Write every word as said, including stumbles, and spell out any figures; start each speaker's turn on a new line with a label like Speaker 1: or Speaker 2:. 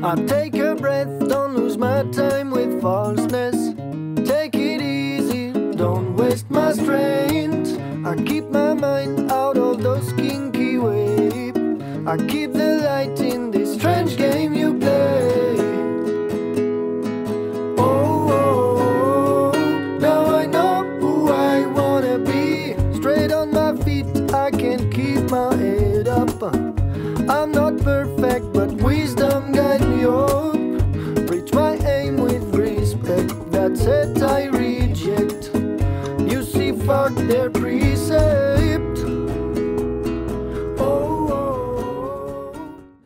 Speaker 1: I take a breath, don't lose my time with falseness. Take it easy, don't waste my strength. I keep my mind out of those kinky waves. I keep the light